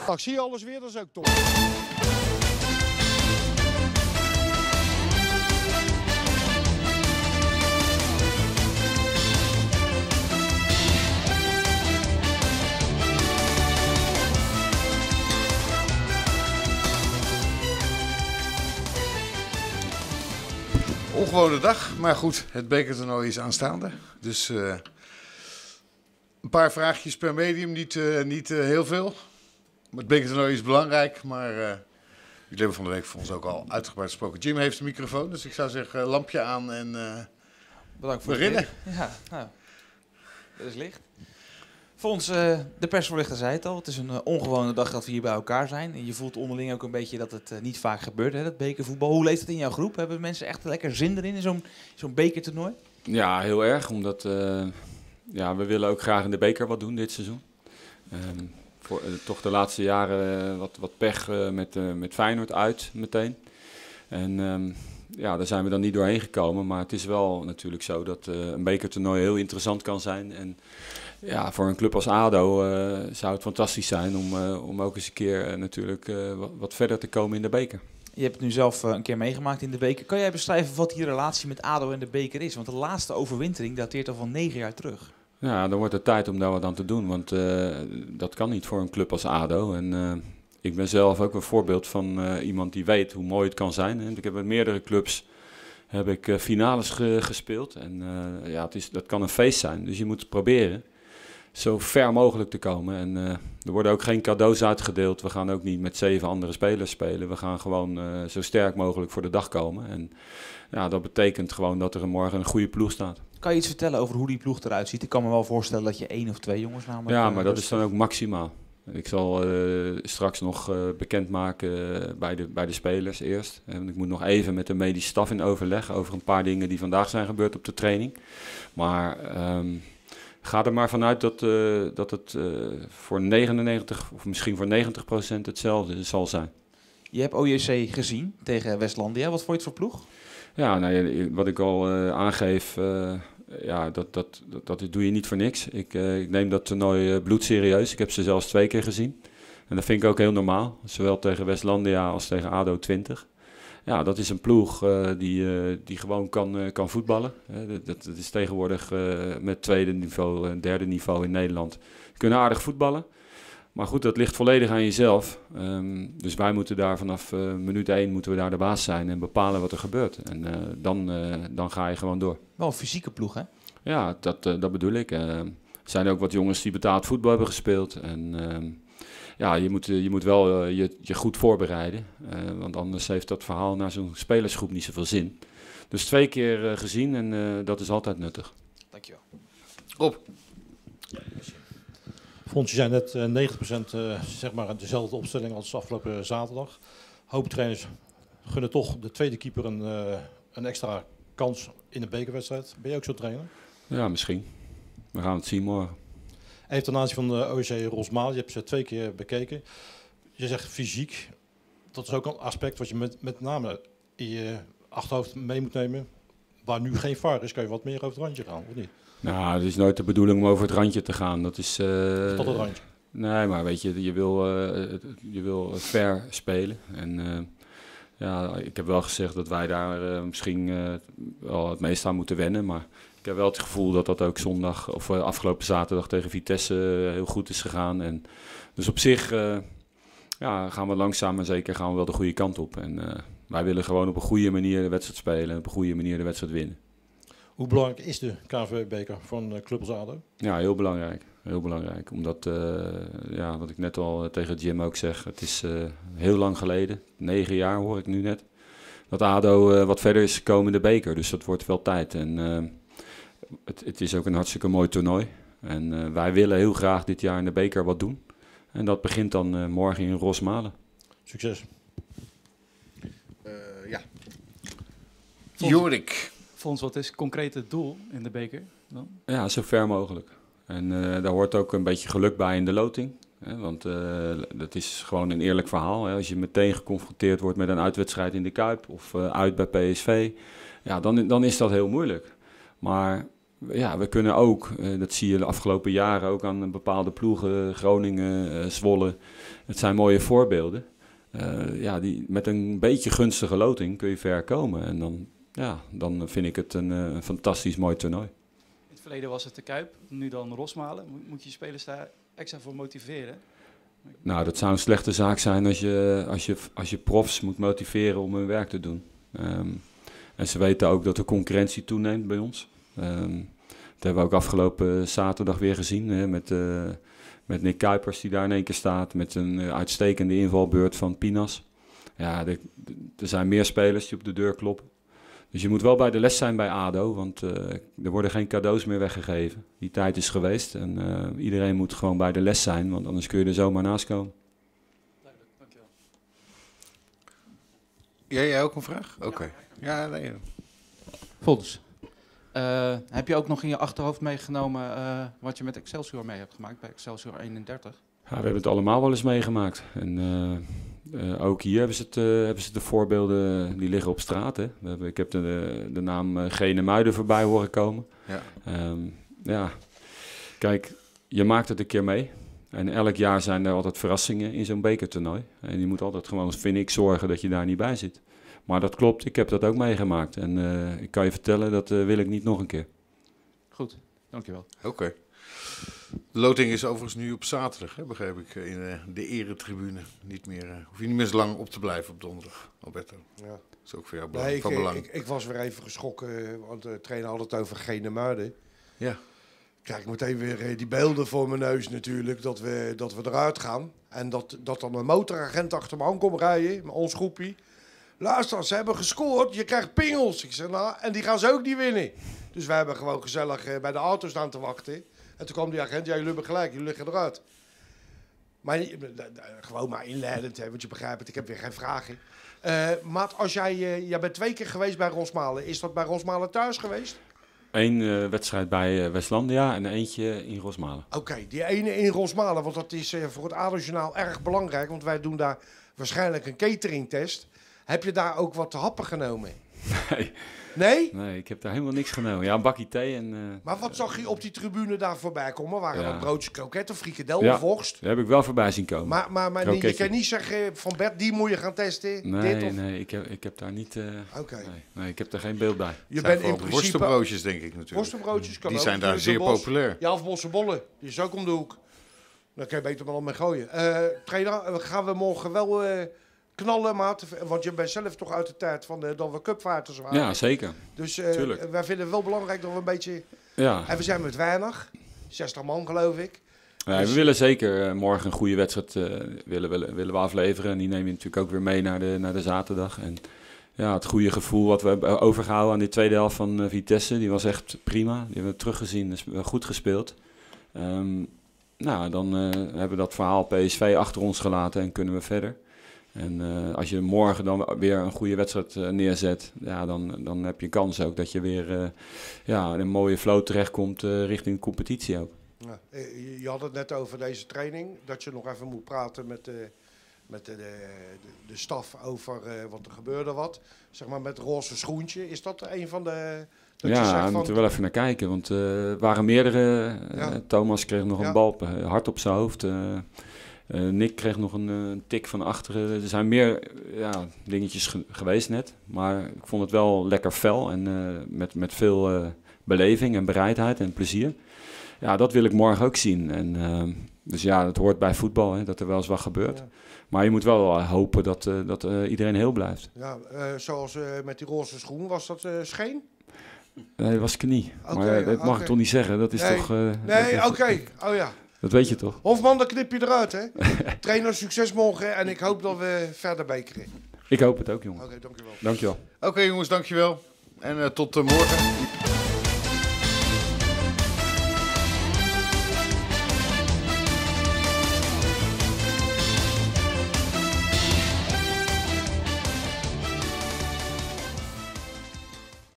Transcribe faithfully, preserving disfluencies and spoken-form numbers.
Ik zie alles weer, dat is ook top. Ongewone dag, maar goed, het bekertoernooi is aanstaande. Dus uh, een paar vraagjes per medium, niet, uh, niet uh, heel veel. Het bekertoernooi is belangrijk, maar uh, jullie hebben van de week voor ons ook al uitgebreid gesproken. Jim heeft de microfoon, dus ik zou zeggen lampje aan en uh, bedankt voor beginnen. het ja, nou, dat is licht. Voor ons, uh, de persvoorlichter zei het al, het is een uh, ongewone dag dat we hier bij elkaar zijn. En je voelt onderling ook een beetje dat het uh, niet vaak gebeurt, hè, dat bekervoetbal. Hoe leeft het in jouw groep? Hebben mensen echt lekker zin erin in zo'n zo'n bekertoernooi? Ja, heel erg, omdat uh, ja, we willen ook graag in de beker wat doen dit seizoen. Um, voor, uh, toch de laatste jaren uh, wat, wat pech uh, met, uh, met Feyenoord uit meteen. En um, ja, daar zijn we dan niet doorheen gekomen. Maar het is wel natuurlijk zo dat uh, een bekertoernooi heel interessant kan zijn. En ja, voor een club als ADO uh, zou het fantastisch zijn om, uh, om ook eens een keer uh, natuurlijk uh, wat, wat verder te komen in de beker. Je hebt het nu zelf uh, een keer meegemaakt in de beker. Kan jij beschrijven wat die relatie met ADO en de beker is? Want de laatste overwintering dateert al van negen jaar terug. Ja, dan wordt het tijd om daar wat aan te doen, want uh, dat kan niet voor een club als ADO. En uh, ik ben zelf ook een voorbeeld van uh, iemand die weet hoe mooi het kan zijn. En ik heb met meerdere clubs heb ik, uh, finales ge gespeeld. En uh, ja, het is, dat kan een feest zijn, dus je moet proberen zo ver mogelijk te komen. En uh, er worden ook geen cadeaus uitgedeeld. We gaan ook niet met zeven andere spelers spelen. We gaan gewoon uh, zo sterk mogelijk voor de dag komen. En ja, dat betekent gewoon dat er morgen een goede ploeg staat. Kan je iets vertellen over hoe die ploeg eruit ziet? Ik kan me wel voorstellen dat je één of twee jongens namelijk... Ja, maar dat is dan ook maximaal. Ik zal uh, straks nog uh, bekendmaken uh, bij, de, bij de spelers eerst. En ik moet nog even met de medische staf in overleg over een paar dingen die vandaag zijn gebeurd op de training. Maar um, ga er maar vanuit dat, uh, dat het uh, voor negenennegentig of misschien voor negentig procent hetzelfde zal zijn. Je hebt O J C gezien tegen Westlandia. Wat vond je het voor ploeg? Ja, nou, wat ik al uh, aangeef, uh, ja, dat, dat, dat, dat doe je niet voor niks. Ik, uh, ik neem dat toernooi uh, bloedserieus. Ik heb ze zelfs twee keer gezien. En dat vind ik ook heel normaal. Zowel tegen Westlandia als tegen ADO twintig. Ja, dat is een ploeg uh, die, uh, die gewoon kan, uh, kan voetballen. Uh, dat, dat is tegenwoordig uh, met tweede niveau en derde niveau in Nederland. Ze kunnen aardig voetballen. Maar goed, dat ligt volledig aan jezelf. Um, dus wij moeten daar vanaf uh, minuut één moeten we daar de baas zijn en bepalen wat er gebeurt. En uh, dan, uh, dan ga je gewoon door. Wel een fysieke ploeg, hè? Ja, dat, uh, dat bedoel ik. Uh, er zijn ook wat jongens die betaald voetbal hebben gespeeld. En uh, ja, je moet, je moet wel uh, je, je goed voorbereiden. Uh, want anders heeft dat verhaal naar zo'n spelersgroep niet zoveel zin. Dus twee keer uh, gezien en uh, dat is altijd nuttig. Dankjewel. Rob. Vond je zijn net uh, negentig procent uh, zeg maar dezelfde opstelling als afgelopen zaterdag. Hoop trainers gunnen toch de tweede keeper een, uh, een extra kans in een bekerwedstrijd. Ben je ook zo trainer? Ja, misschien. We gaan het zien morgen. Even ten aanzien van de O J C Rosmalen, je hebt ze twee keer bekeken. Je zegt fysiek, dat is ook een aspect wat je met, met name in je achterhoofd mee moet nemen. Waar nu geen V A R is, kan je wat meer over het randje gaan, of niet? Nou, het is nooit de bedoeling om over het randje te gaan. Dat is... Uh, Tot het randje. Nee, maar weet je, je wil, uh, je wil fair spelen. En uh, ja, ik heb wel gezegd dat wij daar uh, misschien uh, wel het meest aan moeten wennen. Maar ik heb wel het gevoel dat dat ook zondag of uh, afgelopen zaterdag tegen Vitesse uh, heel goed is gegaan. En dus op zich uh, ja, gaan we langzaam maar zeker gaan we wel de goede kant op. En uh, wij willen gewoon op een goede manier de wedstrijd spelen en op een goede manier de wedstrijd winnen. Hoe belangrijk is de K N V B-beker van uh, Club als ADO? Ja, heel belangrijk. Heel belangrijk. Omdat, uh, ja, wat ik net al tegen Jim ook zeg, het is uh, heel lang geleden, negen jaar hoor ik nu net, dat ADO uh, wat verder is gekomen in de beker. Dus dat wordt wel tijd. En uh, het, het is ook een hartstikke mooi toernooi. En uh, wij willen heel graag dit jaar in de beker wat doen. En dat begint dan uh, morgen in Rosmalen. Succes. Uh, ja. Jorik. Fons, wat is concreet het doel in de beker dan? Ja, zo ver mogelijk. En uh, daar hoort ook een beetje geluk bij in de loting. Hè, want uh, dat is gewoon een eerlijk verhaal. Hè. Als je meteen geconfronteerd wordt met een uitwedstrijd in de Kuip of uh, uit bij P S V, ja, dan, dan is dat heel moeilijk. Maar ja, we kunnen ook, uh, dat zie je de afgelopen jaren ook aan bepaalde ploegen, Groningen, uh, Zwolle. Het zijn mooie voorbeelden. Uh, ja, die, met een beetje gunstige loting kun je ver komen. En dan, ja, dan vind ik het een, een fantastisch mooi toernooi. In het verleden was het de Kuip, nu dan Rosmalen. Moet, moet je spelers daar extra voor motiveren? Nou, dat zou een slechte zaak zijn als je, als je, als je profs moet motiveren om hun werk te doen. Um, en ze weten ook dat de concurrentie toeneemt bij ons. Um, dat hebben we ook afgelopen zaterdag weer gezien, hè, met, uh, met Nick Kuipers die daar in één keer staat. Met een uh, uitstekende invalbeurt van Pinas. Ja, er zijn meer spelers die op de deur kloppen. Dus je moet wel bij de les zijn bij A D O, want uh, er worden geen cadeaus meer weggegeven. Die tijd is geweest en uh, iedereen moet gewoon bij de les zijn, want anders kun je er zomaar naast komen. Duidelijk, dankjewel. Ja, jij ook een vraag? Oké. Okay. Ja, nee. Fons, uh, heb je ook nog in je achterhoofd meegenomen uh, wat je met Excelsior mee hebt gemaakt bij Excelsior eenendertig? Ja, we hebben het allemaal wel eens meegemaakt. En uh, uh, ook hier hebben ze, het, uh, hebben ze de voorbeelden die liggen op straat. Hè. We hebben, ik heb de, de naam uh, Gene Muiden voorbij horen komen. Ja. Um, ja, kijk, je maakt het een keer mee. En elk jaar zijn er altijd verrassingen in zo'n bekertoernooi. En je moet altijd gewoon, vind ik, zorgen dat je daar niet bij zit. Maar dat klopt, ik heb dat ook meegemaakt. En uh, ik kan je vertellen, dat uh, wil ik niet nog een keer. Goed, dankjewel. Oké. Okay. De loting is overigens nu op zaterdag, hè, begrijp ik, in uh, de eretribune. Niet meer, uh, hoef je niet meer zo lang op te blijven op donderdag, Alberto. Ja. Dat is ook voor jou belang, nee, ik, van belang. Ik, ik was weer even geschrokken, want de trainer had het over Gene Muiden. Ja. Krijg ik meteen weer die beelden voor mijn neus natuurlijk, dat we, dat we eruit gaan. En dat, dat dan een motoragent achter me aan komt rijden, met ons groepie. Luister, ze hebben gescoord, je krijgt pingels. Ik zeg, nou, en die gaan ze ook niet winnen. Dus wij hebben gewoon gezellig uh, bij de auto staan te wachten. En toen kwam die agent, ja, jullie hebben gelijk, jullie liggen eruit. Maar uh, gewoon maar inleidend, hè, want je begrijpt het, ik heb weer geen vragen. Uh, maar als jij, uh, jij bent twee keer geweest bij Rosmalen, is dat bij Rosmalen thuis geweest? Eén uh, wedstrijd bij uh, Westlandia en eentje in Rosmalen. Oké, okay, die ene in Rosmalen, want dat is uh, voor het A D O-journaal erg belangrijk. Want wij doen daar waarschijnlijk een cateringtest. Heb je daar ook wat te happen genomen? Nee. Nee? Nee, ik heb daar helemaal niks genomen. Ja, een bakje thee en... Uh, maar wat zag je op die tribune daar voorbij komen? Waren ja. dat broodjes kroket of frikandel ja, of worst? Dat heb ik wel voorbij zien komen. Maar, maar, maar je kan niet zeggen van Bert, die moet je gaan testen? Nee, dit of... nee, ik heb, ik heb daar niet... Uh, Oké. Okay. Nee, nee, ik heb er geen beeld bij. Je bent in principe... worstenbroodjes, denk ik natuurlijk. Worstenbroodjes kan Die ook. zijn daar zeer bos. populair. Ja, of bossenbollen. Die is ook om de hoek. Daar kan je beter maar al mee gooien. Uh, trainer, gaan we morgen wel... Uh, knallen, maat. Want je bent zelf toch uit de tijd van de, dat we cupvaarters waren. Ja, zeker. Dus uh, wij vinden het wel belangrijk dat we een beetje... Ja. En we zijn met weinig. zestig man, geloof ik. Ja, dus... We willen zeker uh, morgen een goede wedstrijd uh, willen, willen, willen we afleveren. En die neem je natuurlijk ook weer mee naar de, naar de zaterdag. En ja, het goede gevoel wat we hebben overgehouden aan die tweede helft van uh, Vitesse, die was echt prima. Die hebben we teruggezien, is goed gespeeld. Um, nou, dan uh, hebben we dat verhaal P S V achter ons gelaten en kunnen we verder. En uh, als je morgen dan weer een goede wedstrijd uh, neerzet, ja, dan, dan heb je kans ook dat je weer uh, ja, in een mooie flow terechtkomt uh, richting de competitie ook. Ja, je had het net over deze training, dat je nog even moet praten met de, met de, de, de staf over uh, wat er gebeurde wat. Zeg maar met roze schoentje, is dat een van de... Dat ja, daar van... moeten we wel even naar kijken, want uh, er waren meerdere. Uh, ja. Thomas kreeg nog een ja. bal uh, hard op zijn hoofd. Uh, Uh, Nick kreeg nog een uh, tik van achteren. Er zijn meer ja, dingetjes ge- geweest net. Maar ik vond het wel lekker fel. En uh, met, met veel uh, beleving en bereidheid en plezier. Ja, dat wil ik morgen ook zien. En, uh, dus ja, dat hoort bij voetbal, hè, dat er wel eens wat gebeurt. Ja. Maar je moet wel uh, hopen dat, uh, dat uh, iedereen heel blijft. Ja, uh, zoals uh, met die roze schoen, was dat uh, scheen? Nee, dat was knie. Okay, maar uh, dat mag okay. ik toch niet zeggen? Dat is nee. toch... Uh, nee, oké. Okay. Oh ja. Dat weet je toch? Hofman, dan knip je eruit, hè? Trainer, succes morgen en ik hoop dat we verder bekeren. Ik hoop het ook, jongen. Oké, okay, dankjewel. Dankjewel. Oké, okay, jongens, dankjewel. En uh, tot uh, morgen.